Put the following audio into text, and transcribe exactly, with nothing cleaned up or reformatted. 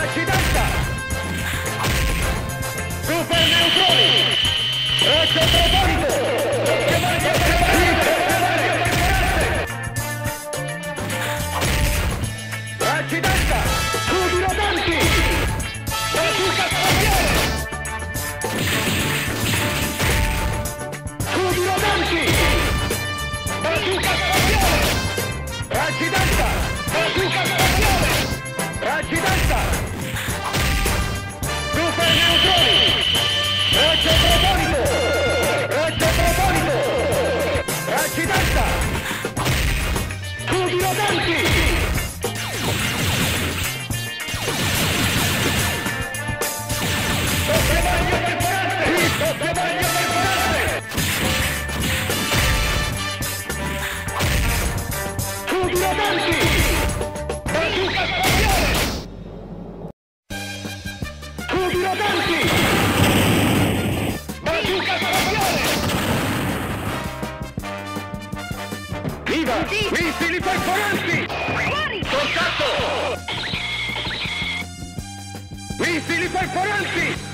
Accidenza! Super neutroni! Rosso proposito! Accidenza! Scusi rotanti! Bazooka spaziale! Scudi rotanti! Bazooka spaziale! Accidenza! Bazooka spaziale! Accidenza! Super neutroni! Rosso proposito! Rosso proposito! Accidenza! Scudi rotanti! Doppio bagno perforante! Doppio bagno perforante! Scudi rotanti! Bazooka spaziale! Scudi rotanti! Bazooka spaziale! Viva! Missili perforanti! Contatto! Missili perforanti!